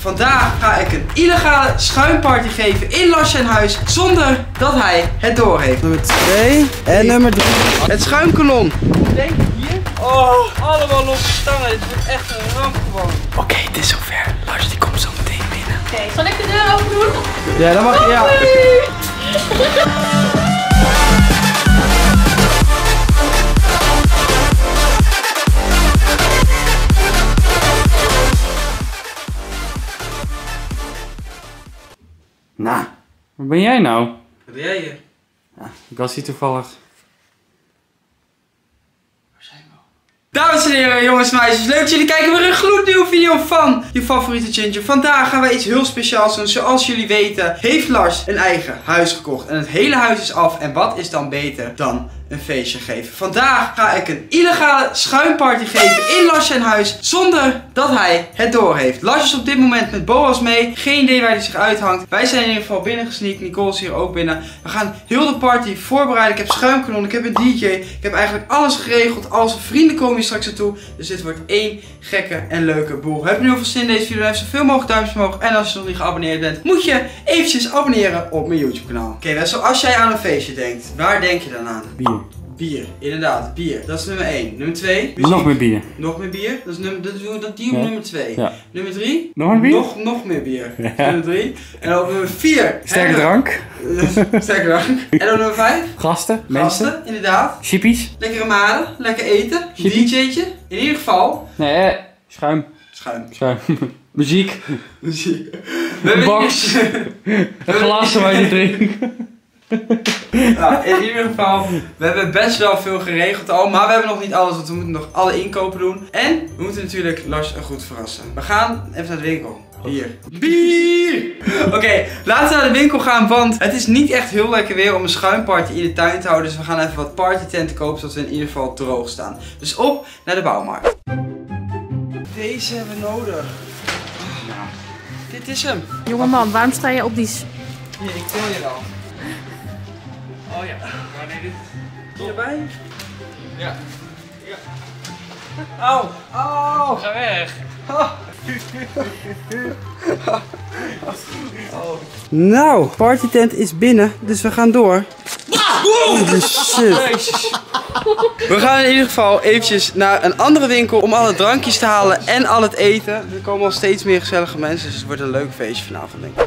Vandaag ga ik een illegale schuimparty geven in Lars zijn huis zonder dat hij het doorheeft. Nummer 2 en nummer 3. Het schuimkanon. Denk hier. Oh, allemaal losse stangen. Dit wordt echt een ramp gewoon. Oké, het is zover. Lars die komt zo meteen binnen. Oké, zal ik de deur open doen? Ja, dan mag je. Ja. Nou, waar ben jij nou? Wat doe jij hier? Ja, ik was hier toevallig. Waar zijn we al? Dames en heren, jongens en meisjes, leuk dat jullie kijken weer een gloednieuwe video van je favoriete Ginger. Vandaag gaan wij iets heel speciaals doen. Zoals jullie weten heeft Lars een eigen huis gekocht. En het hele huis is af. En wat is dan beter dan een feestje geven? Vandaag ga ik een illegale schuimparty geven in Lars zijn huis zonder dat hij het doorheeft. Lars is op dit moment met Boas mee. Geen idee waar hij zich uithangt. Wij zijn in ieder geval binnen gesneakt. Nicole is hier ook binnen. We gaan heel de party voorbereiden. Ik heb schuimkanon, ik heb een DJ. Ik heb eigenlijk alles geregeld. Al zijn vrienden komen hier straks naartoe. Dus dit wordt één gekke en leuke boel. Heb je nu heel veel zin in deze video? Heb zoveel mogelijk duimpjes omhoog. En als je nog niet geabonneerd bent, moet je eventjes abonneren op mijn YouTube kanaal. Oké, zoals jij aan een feestje denkt, waar denk je dan aan? Bier. Bier, inderdaad, bier. Dat is nummer 1. Nummer 2. Nog meer bier. Nog meer bier. Dat is nummer 2. Ja. Nummer 3. Nog een bier? Nog meer bier. Ja. Nummer 3. En dan nummer 4. Sterke drank. Sterke drank. En dan nummer 5. Gasten. Mensen. Gasten, inderdaad. Chippies. Lekkere maden. Lekker eten. DJ'tje. In ieder geval. Nee, schuim. Schuim. Schuim. Muziek. Muziek. Een box. Een glas waar je drinkt. Nou, in ieder geval, we hebben best wel veel geregeld al, maar we hebben nog niet alles, want we moeten nog alle inkopen doen. En we moeten natuurlijk Lars goed verrassen. We gaan even naar de winkel. Hier. Bier! Oké, laten we naar de winkel gaan, want het is niet echt heel lekker weer om een schuimparty in de tuin te houden. Dus we gaan even wat partytenten kopen, zodat we in ieder geval droog staan. Dus op naar de bouwmarkt. Deze hebben we nodig. Nou, dit is hem. Jongeman, waarom sta je op die... Hier, ik tel je al. Oh ja, wanneer dit hierbij? Ja. Ja. Auw, auw. Ga weg. Nou, partytent is binnen, dus we gaan door. Holy shit. We gaan in ieder geval eventjes naar een andere winkel om alle drankjes te halen en al het eten. Er komen al steeds meer gezellige mensen, dus het wordt een leuk feestje vanavond, denk ik.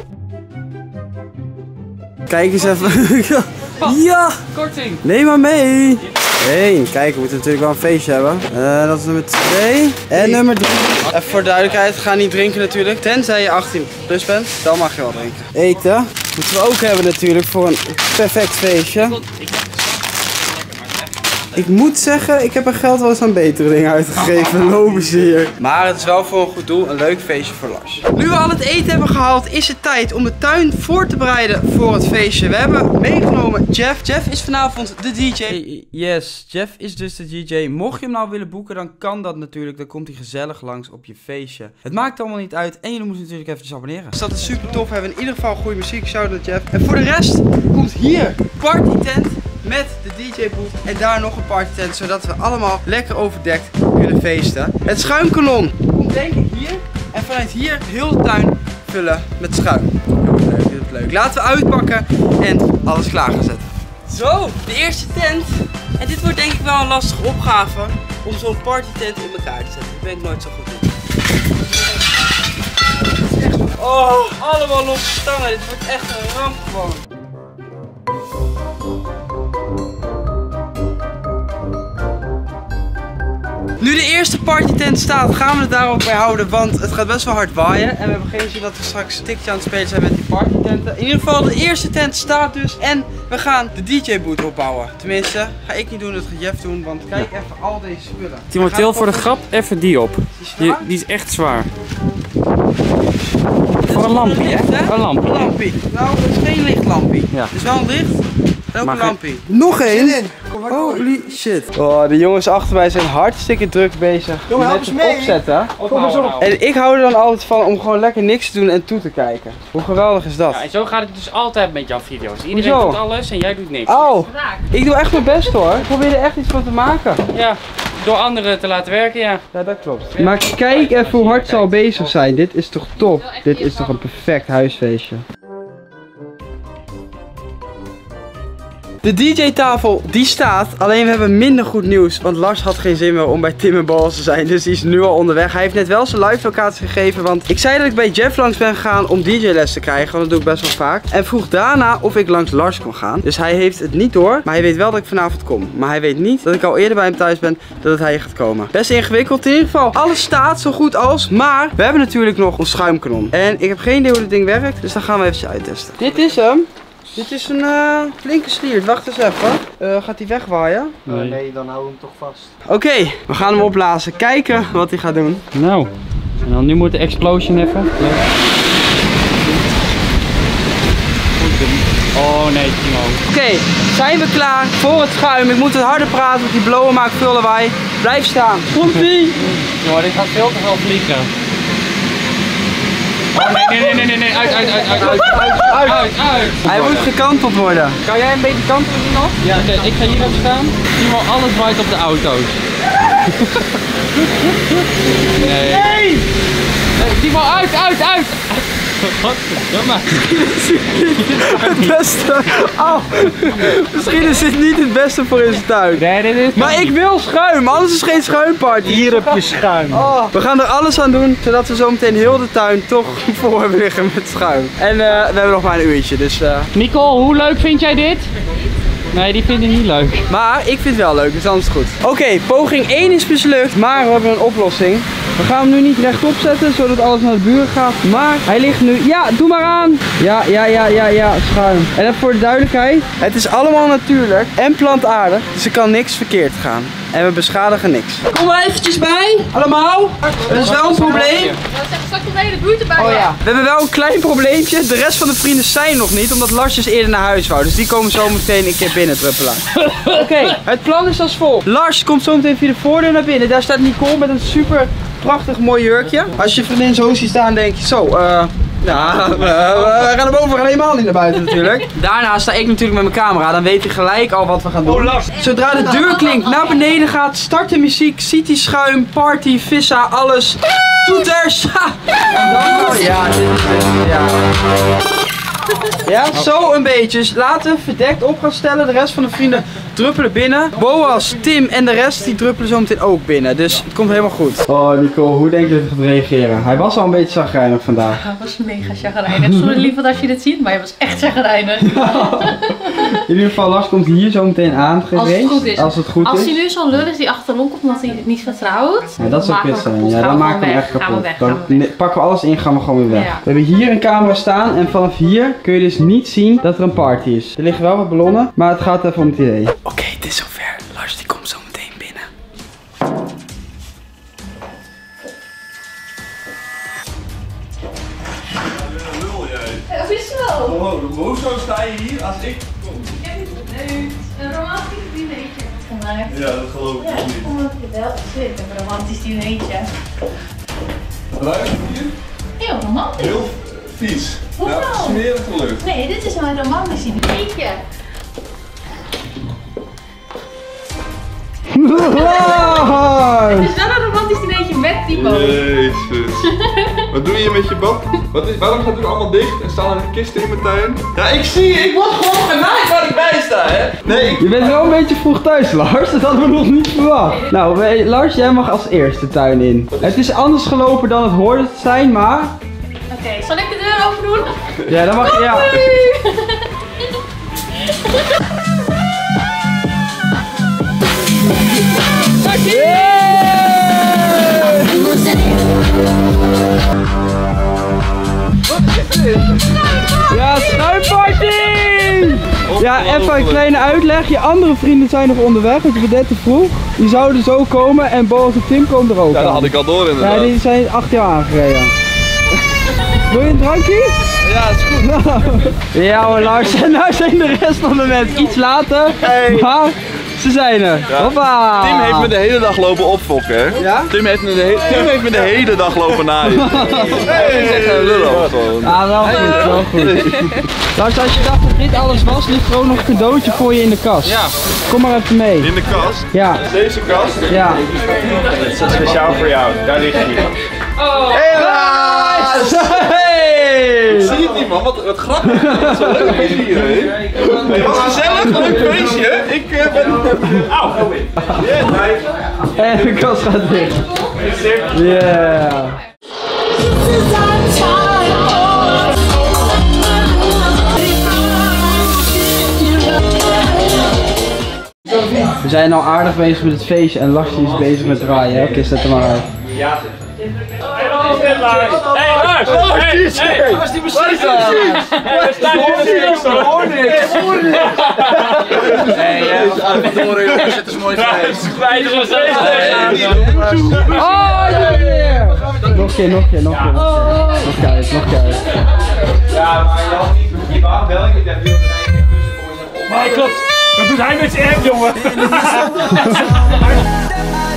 Kijk eens even. Ja! Korting. Neem maar mee. 1. Kijk, we moeten natuurlijk wel een feestje hebben. Dat is nummer 2. En nummer 3. Even voor duidelijkheid, ga niet drinken natuurlijk. Tenzij je 18 plus bent, dan mag je wel drinken. Eten moeten we ook hebben natuurlijk voor een perfect feestje. Ik moet zeggen, ik heb mijn geld wel eens aan betere dingen uitgegeven. Lopen ze hier. Maar het is wel voor een goed doel, een leuk feestje voor Lars. Nu we al het eten hebben gehaald, is het tijd om de tuin voor te bereiden voor het feestje. We hebben meegenomen Jeff. Jeff is vanavond de DJ. Yes, Jeff is dus de DJ. Mocht je hem nou willen boeken, dan kan dat natuurlijk. Dan komt hij gezellig langs op je feestje. Het maakt allemaal niet uit. En jullie moeten natuurlijk eventjes abonneren. Dus dat is super tof. We hebben in ieder geval goede muziek. Shout-out Jeff. En voor de rest komt hier partytent met de DJ-boot en daar nog een partytent, zodat we allemaal lekker overdekt kunnen feesten. Het schuimkanon komt denk ik hier en vanuit hier heel de tuin vullen met schuim. Heel leuk, heel leuk. Laten we uitpakken en alles klaar gaan zetten. Zo, de eerste tent. En dit wordt denk ik wel een lastige opgave om zo'n partytent in elkaar te zetten. Daar ben ik nooit zo goed in. Oh, allemaal losse stangen. Dit wordt echt een ramp gewoon. Nu de eerste partytent staat, gaan we het daar ook bij houden, want het gaat best wel hard waaien. En we hebben geen zin dat we straks een tikje aan het spelen zijn met die partytenten. In ieder geval, de eerste tent staat dus en we gaan de DJ-boot opbouwen. Tenminste, ga ik niet doen, dat gaat Jeff doen, want kijk even al deze spullen. Timoteel, voor de grap even die op. Die is echt zwaar. Voor een lampje, hè? Een lampje. Een lampje. Nou, het is geen lichtlampje. Ja. Het is wel een licht. Ook een lampje. Nog één? Holy shit. Oh, de jongens achter mij zijn hartstikke druk bezig Jongen, help met eens het mee. opzetten. Kom eens op. En ik hou er dan altijd van om gewoon lekker niks te doen en toe te kijken. Hoe geweldig is dat? Ja, en zo gaat het dus altijd met jouw video's. Iedereen Hoezo? doet alles en jij doet niks. Oh, ik doe echt mijn best hoor. Ik probeer er echt iets van te maken. Ja, door anderen te laten werken, ja. Ja, dat klopt. Maar kijk even hoe hard ze al bezig zijn. Dit is toch top? Dit is toch een perfect huisfeestje. De DJ-tafel die staat, alleen we hebben minder goed nieuws, want Lars had geen zin meer om bij Tim en Balls te zijn, dus die is nu al onderweg. Hij heeft net wel zijn live locatie gegeven, want ik zei dat ik bij Jeff langs ben gegaan om DJ-les te krijgen, want dat doe ik best wel vaak. En vroeg daarna of ik langs Lars kon gaan. Dus hij heeft het niet door, maar hij weet wel dat ik vanavond kom. Maar hij weet niet dat ik al eerder bij hem thuis ben, dat hij hier gaat komen. Best ingewikkeld in ieder geval. Alles staat zo goed als, maar we hebben natuurlijk nog ons schuimkanon. En ik heb geen idee hoe dit ding werkt, dus dan gaan we eventjes uittesten. Dit is hem. Dit is een flinke sliert. Wacht eens even. Gaat hij wegwaaien? Nee, dan hou hem toch vast. Oké, we gaan hem opblazen. Kijken wat hij gaat doen. Nou, en dan nu moet de explosion even. Oh nee, Timo. Oké, zijn we klaar voor het schuim? Ik moet het harder praten, want die blowen maakt veel lawaai. Blijf staan. Komt-ie! Jongen, dit gaat veel te veel vliegen. Oh nee, uit. Hij moet gekanteld worden. Kan jij een beetje kantelen nog? Ja, oké, ik ga hierop staan. Timo, alles waait op de auto's. Nee! Timo, uit! Godverdomme. Het beste. Oh, misschien is dit niet het beste voor in zijn tuin. Nee, dit is... Maar ik wil schuim, anders is geen schuimparty. Hier heb je schuim. Oh, we gaan er alles aan doen, zodat we zo meteen heel de tuin toch vol hebben liggen met schuim. En we hebben nog maar een uurtje, dus... Nicole, hoe leuk vind jij dit? Nee, die vind ik niet leuk. Maar ik vind het wel leuk, dus dan is het goed. Oké, poging 1 is mislukt, maar we hebben een oplossing. We gaan hem nu niet rechtop zetten, zodat alles naar de buren gaat. Maar hij ligt nu... Ja, doe maar aan! Ja, schuim. En even voor de duidelijkheid, het is allemaal natuurlijk en plantaardig, dus er kan niks verkeerd gaan. En we beschadigen niks. Kom er eventjes bij, allemaal. Dat is wel een probleem. Dat zegt straks de hele buurt erbij. Oh ja. We hebben wel een klein probleempje. De rest van de vrienden zijn nog niet, omdat Lars dus eerder naar huis wou. Dus die komen zo meteen een keer binnen druppelen. Oké, het plan is als volgt. Lars komt zo meteen via de voordeur naar binnen. Daar staat Nicole met een super prachtig mooi jurkje. Als je vriendin zo ziet staan, denk je zo, ja, we gaan naar boven, we gaan helemaal niet naar buiten natuurlijk. Daarna sta ik natuurlijk met mijn camera, dan weet hij gelijk al wat we gaan doen. Zodra de deurklink naar beneden gaat, start de muziek, ziet die schuim, party, vissa, alles. Toeters! En dan, ja, dit is het, ja. Ja, zo een beetje. Dus laten we verdekt op gaan stellen. De rest van de vrienden druppelen binnen. Boas, Tim en de rest die druppelen zo meteen ook binnen. Dus het komt helemaal goed. Oh Nicole, hoe denk je dat hij gaat reageren? Hij was al een beetje chagrijnig vandaag. Hij was mega chagrijnig. Sorry lieverd als je dit ziet, maar hij was echt chagrijnig. In ieder geval, Lars komt hier zo meteen aan Als het goed is. Als het goed als is. hij nu zo'n lul is die achterom komt omdat hij het niet vertrouwt. Ja, dat zou kut zijn. Ja, dan maken we hem echt kapot. Dan pakken we alles in, gaan we gewoon weer weg. Ja. We hebben hier een camera staan en vanaf hier kun je dus niet zien dat er een party is. Er liggen wel wat ballonnen, maar het gaat even om het idee. Oké, het is zover. Lars die komt zo meteen binnen. Of is het wel? Hoezo sta je hier als ik kom? Ik heb een romantisch dinertje gemaakt. Ja, dat geloof ik Ja, niet. omdat ik wel zit. Een romantisch dinertje. Ruikt het hier? Heel romantisch. Heel vies. Hoezo? Ja, smerige lucht. Nee, dit is wel een romantisch dinertje. Het is wel een romantisch dinertje met Timo. Jezus. Wat doe je met je bad? Waarom staat het allemaal dicht en staan er kisten in mijn tuin? Ja, ik word gewoon genaaid waar ik bij sta, hè? Nee, Je bent wel een beetje vroeg thuis, Lars. Dat hadden we nog niet verwacht. Nou, Lars, jij mag als eerste tuin in. Het is anders gelopen dan het hoorde te zijn, maar... Oké, zal ik de deur open doen? Ja, dan mag je... Ja. Ja, schuimparty! Ja, even een kleine uitleg. Je andere vrienden zijn nog onderweg, want je bent net te vroeg. Die zouden zo komen en Boas en Tim komen er ook ja, dat aan. had ik al door inderdaad. Ja, die zijn achter jou aangereden. Wil je een drankje? Ja, dat is goed. Ja hoor Lars, en nou zijn de rest van de mensen iets later. Hey. Maar Ze zijn er. Hoppa. Tim heeft me de hele dag lopen opfokken, hè? Ja? Tim heeft me de hele dag lopen naaien. Hey, dat is echt een lul gewoon. Ah, wel goed, wel goed. Lars, als je dacht dat dit alles was, ligt er ook nog een cadeautje voor je in de kast. Ja. Kom maar even mee. In de kast? Ja. Deze kast? Ja. Dat is speciaal voor jou. Daar ligt hij. Oh. Helaas! Hey! Ik zie het niet, man. Wat grappig. Wat zo leuk is hier, hè? Het was gezellig, leuk feestje. Ik ben... Auw. En de kast gaat dicht. Yeah. We zijn al aardig bezig met het feestje en Lars is bezig met draaien. Oké, zet hem maar uit. Ja. Hey Lars! Hey! Waar is die muziek dan? We staan hier in de hoor niks! Hey, ja, het is mooi geweest. Kwijt is Oh, yeah! Nog keer. Nog keer. Ja, maar je had niet je wou wel, ik heb heel Nee, klopt. Dat doet hij met zijn app, jongen.